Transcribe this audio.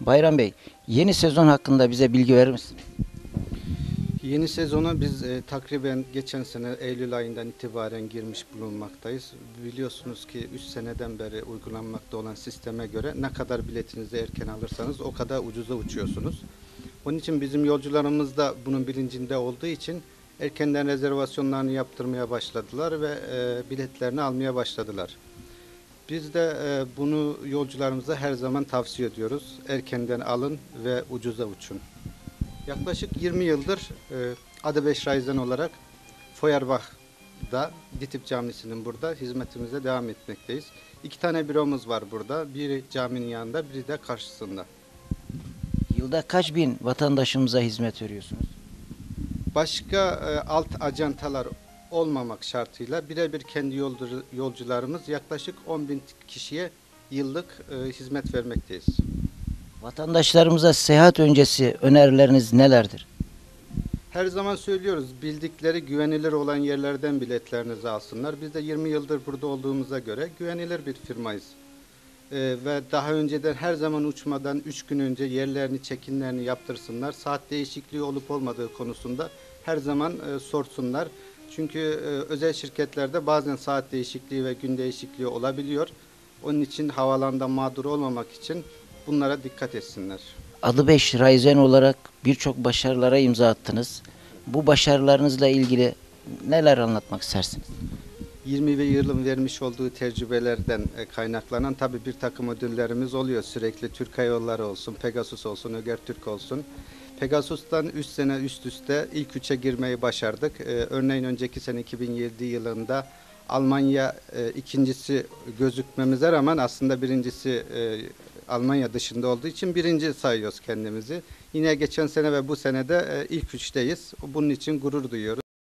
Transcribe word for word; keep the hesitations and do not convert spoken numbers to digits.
Bayram Bey, yeni sezon hakkında bize bilgi verir misin? Yeni sezona biz e, takriben geçen sene Eylül ayından itibaren girmiş bulunmaktayız. Biliyorsunuz ki üç seneden beri uygulanmakta olan sisteme göre ne kadar biletinizi erken alırsanız o kadar ucuza uçuyorsunuz. Onun için bizim yolcularımız da bunun bilincinde olduğu için erkenden rezervasyonlarını yaptırmaya başladılar ve e, biletlerini almaya başladılar. Biz de e, bunu yolcularımıza her zaman tavsiye ediyoruz. Erkenden alın ve ucuza uçun. Yaklaşık yirmi yıldır e, Adebeş Raizen olarak Feuerbach'da, Ditip Camisi'nin burada hizmetimize devam etmekteyiz. İki tane büromuz var burada. Biri caminin yanında, biri de karşısında. Yılda kaç bin vatandaşımıza hizmet veriyorsunuz? Başka e, alt ajantalar olmamak şartıyla birebir kendi yolcu, yolcularımız yaklaşık on bin kişiye yıllık e, hizmet vermekteyiz. Vatandaşlarımıza seyahat öncesi önerileriniz nelerdir? Her zaman söylüyoruz, bildikleri güvenilir olan yerlerden biletlerinizi alsınlar. Biz de yirmi yıldır burada olduğumuza göre güvenilir bir firmayız. Ee, ve daha önceden her zaman uçmadan üç gün önce yerlerini, check-inlerini yaptırsınlar. Saat değişikliği olup olmadığı konusunda her zaman e, sorsunlar. Çünkü e, özel şirketlerde bazen saat değişikliği ve gün değişikliği olabiliyor. Onun için havalanda mağdur olmamak için bunlara dikkat etsinler. Adebeş Raizen olarak birçok başarılara imza attınız. Bu başarılarınızla ilgili neler anlatmak istersiniz? yirmi yılın vermiş olduğu tecrübelerden e, kaynaklanan tabii bir takım ödüllerimiz oluyor sürekli. Türk Hava Yolları olsun, Pegasus olsun, Öger Türk olsun. Pegasus'tan üç sene üst üste ilk üçe girmeyi başardık. Ee, örneğin önceki sene iki bin yedi yılında Almanya e, ikincisi gözükmemize rağmen aslında birincisi e, Almanya dışında olduğu için birinci sayıyoruz kendimizi. Yine geçen sene ve bu sene de e, ilk üçteyiz. Bunun için gurur duyuyoruz.